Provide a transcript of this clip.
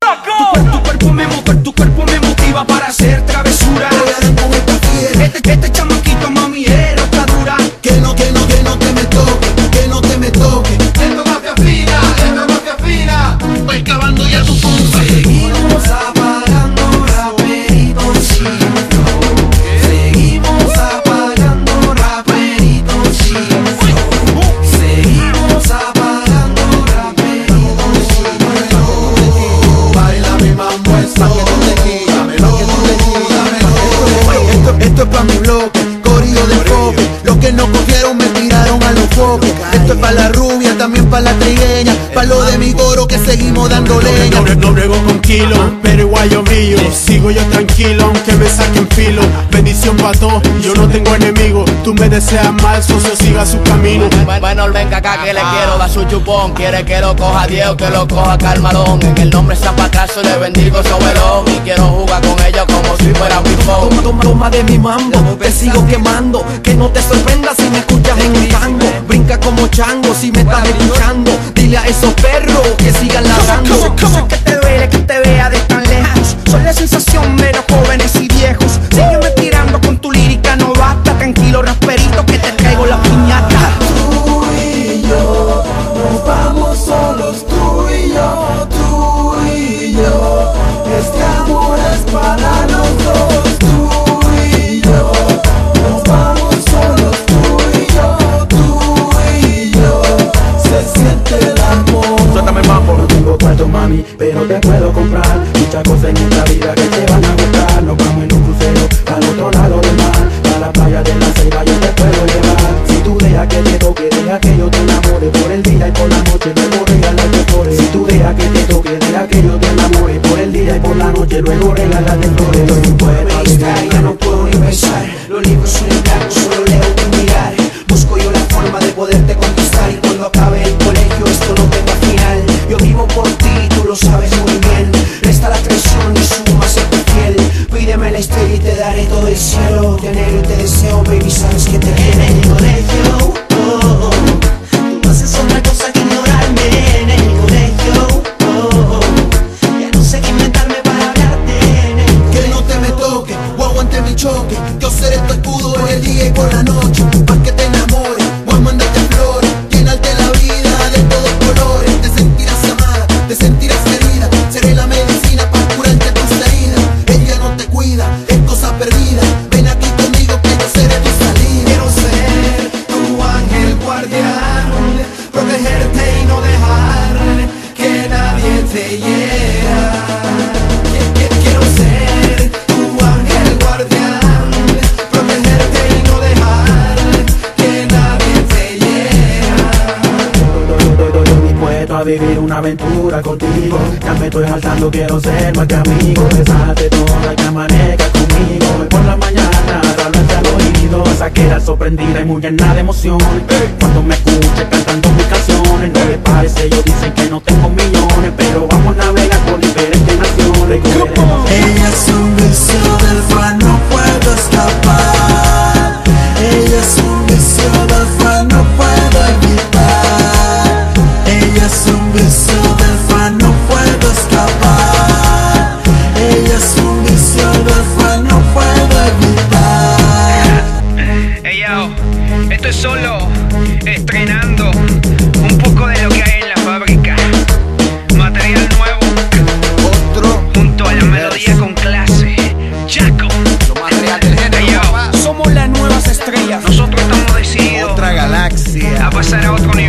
Tu cuerpo me motiva para hacer travesuras. Este chamaquito, mami, era otra dura. Que no te me toque, que no te me toque. Esto es mafia fina, esto es mafia fina. Voy clavando ya tu punta. Seguimos apagando raperito sin flow. Seguimos apagando raperito sin flow. Seguimos apagando raperito sin flow. Baila mi mambo esa que tú te quitas, que tú te quitas. Esto es pa' mi bloque, corillo de foque. Los que no cogieron me tiraron a los foques. Esto es pa' la rubia, también pa' la trigueña. Pa' lo de mi coro que seguimos dando leña. No brego con kilos, pero igual yo brillo. Sigo yo tranquilo, aunque me saquen filo. Bendición pa' todos, yo no tengo enemigos. Tú me deseas mal, socio, siga su camino. Bueno, venga acá que le quiero dar su chupón. Quiere que lo coja Diego, que lo coja Calmarón. En el nombre Zapatrazo le bendigo Sobelón. Y quiero jugar con ellos como si fuera ping-pong. Toma de mi mambo, te sigo quemando. Que no te sorprenda si me escuchas en un tango. Brinca como chango si me estás escuchando. Dile a esos perros que sigan ladrando. Que te duele que te vea de tan lejos. Soy la sensación de los jóvenes y viejos. Sígueme tirando con tu lírica novata. Tranquilo, rasperito, que te traigo la piñata. Tú y yo, nos vamos solos, tú y yo, tú y yo. Este amor es para los dos, tú y yo. Nos vamos solos, tú y yo, se siente el amor. Suéltame el mambo. No tengo cuarto, mami, pero te puedo comprar muchas cosas en esta vida que te van a gustar. Nos vamos en un crucero al otro lado del mar, a la playa de la Ceiba yo te puedo llevar. Si tú dejas que te toque, deja que yo te enamore por el día y por la noche, luego regálate flores. Si tú dejas que te toque, deja que yo te enamore por el día y por la noche, luego regálate flores. Estoy dispuesto a vivir, Ya no puedo ni pensar. Los libros son en blanco, solo leo tu mirar. Busco yo la forma de poderte conquistar. Y cuando acabe el colegio esto no tenga final. Yo vivo por ti, tú lo sabes muy bien. Resta la traición y suma serte fiel. Pídeme la estrella y te daré todo el cielo. Te anhelo y te deseo, baby, sabes que te quiero. En el colegio, oh, tú haces otra cosa que ignorarme. En el colegio, oh, ya no sé qué inventarme para hablarte. Que no te me toque, o aguante mi choque. Yo seré tu escudo en el día y por la noche. Más que te enamores, voy a mandarte flores. Llenarte la vida de todos colores. Te sentirás amada, te sentirás querida. Seré la medicina para curarte tus heridas. Ella no te cuida, es cosa perdida. Ven aquí conmigo que yo seré tu salida. Quiero ser tu ángel guardián, protegerte y no dejar que nadie te hiera. Quiero ser tu ángel guardián, protegerte y no dejar que nadie te hiera. Estoy dispuesto a vivir una aventura contigo. Ya me estoy saltando, quiero ser más que amigo. Besarte toda que amanezca conmigo. Y por la mañana, hablarte al oído. Esa que era sorprendida y muy llena de emoción. Cuando me escuche cantando mis canciones, no les parece, ellos dicen que no tengo millones, pero vamos a navegar por diferentes naciones. Ella es un vicio del fan, no puedo escapar. Ella es un vicio del fan, no puedo evitar. Ella es un vicio del fan, no puedo escapar. Ella es un vicio del fan, no puedo evitar. Hey yo, esto es solo estrenando un poco de lo que hay en la fábrica. Material nuevo, Otro, junto a la melodía con clase. Chaco, lo más real del género, hey yo, papá. somos las nuevas estrellas. Nosotros estamos decididos Otra galaxia. a pasar a otro nivel.